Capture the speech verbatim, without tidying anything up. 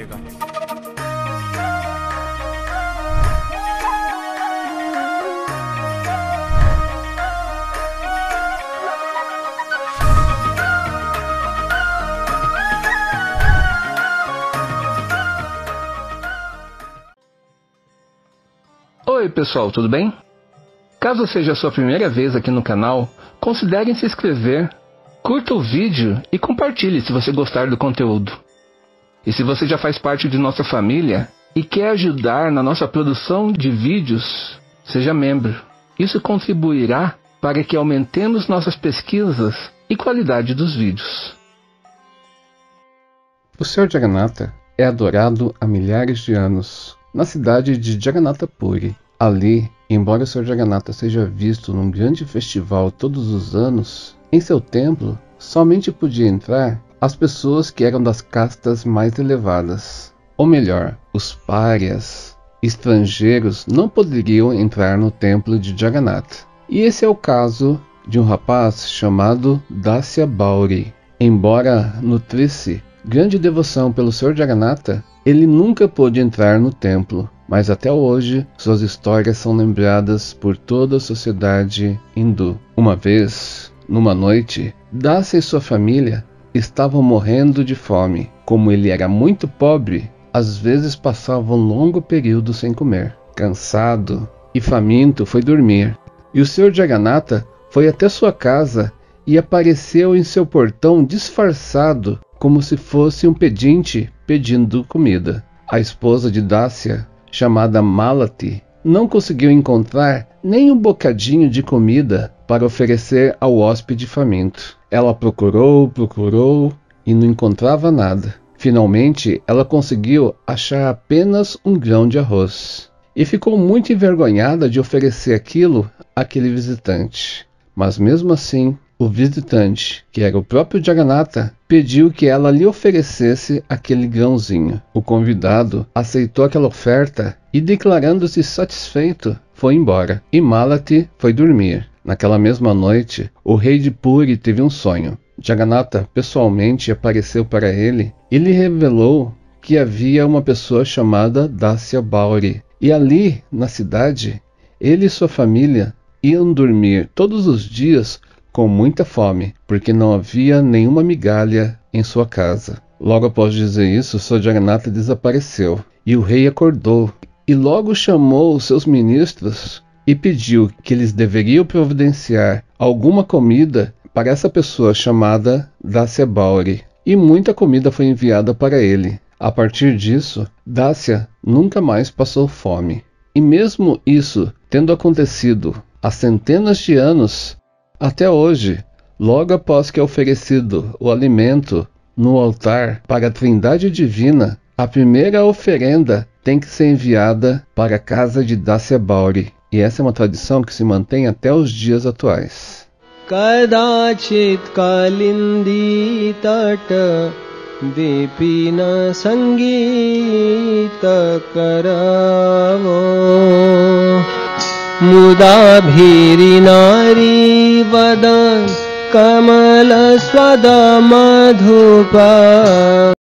Oi pessoal, tudo bem? Caso seja a sua primeira vez aqui no canal, considere se inscrever, curta o vídeo e compartilhe se você gostar do conteúdo. E se você já faz parte de nossa família e quer ajudar na nossa produção de vídeos, seja membro. Isso contribuirá para que aumentemos nossas pesquisas e qualidade dos vídeos. O Senhor Jagannatha é adorado há milhares de anos na cidade de Jagannatha Puri. Ali, embora o Senhor Jagannatha seja visto num grande festival todos os anos, em seu templo somente podia entrar as pessoas que eram das castas mais elevadas. Ou melhor, os párias, estrangeiros, não poderiam entrar no templo de Jagannatha. E esse é o caso de um rapaz chamado Dasya Bauri. Embora nutrisse grande devoção pelo Senhor Jagannatha, ele nunca pôde entrar no templo, mas até hoje suas histórias são lembradas por toda a sociedade hindu. Uma vez, numa noite, Dasya e sua família estavam morrendo de fome. Como ele era muito pobre, às vezes passava um longo período sem comer. Cansado e faminto, foi dormir. E o Senhor Jagannatha foi até sua casa e apareceu em seu portão disfarçado, como se fosse um pedinte pedindo comida. A esposa de Dasya, chamada Malati, não conseguiu encontrar nem um bocadinho de comida para oferecer ao hóspede faminto. Ela procurou, procurou e não encontrava nada. Finalmente, ela conseguiu achar apenas um grão de arroz e ficou muito envergonhada de oferecer aquilo àquele visitante. Mas mesmo assim, o visitante, que era o próprio Jagannatha, pediu que ela lhe oferecesse aquele grãozinho. O convidado aceitou aquela oferta e, declarando-se satisfeito, foi embora. E Malati foi dormir. Naquela mesma noite, o rei de Puri teve um sonho. Jagannatha pessoalmente apareceu para ele e lhe revelou que havia uma pessoa chamada Dasya Bauri. E ali, na cidade, ele e sua família iam dormir todos os dias com muita fome, porque não havia nenhuma migalha em sua casa. Logo após dizer isso, o Senhor Jagannatha desapareceu, e o rei acordou, e logo chamou os seus ministros e pediu que eles deveriam providenciar alguma comida para essa pessoa chamada Dasya Bauri. E muita comida foi enviada para ele. A partir disso, Dasya nunca mais passou fome. E mesmo isso tendo acontecido há centenas de anos, até hoje, logo após que é oferecido o alimento no altar para a Trindade Divina, a primeira oferenda tem que ser enviada para a casa de Dasya Bauri. E essa é uma tradição que se mantém até os dias atuais. Kadachit kalindi tata dipina sangita karavo muda bhiri nari vadan kamala swada madhupa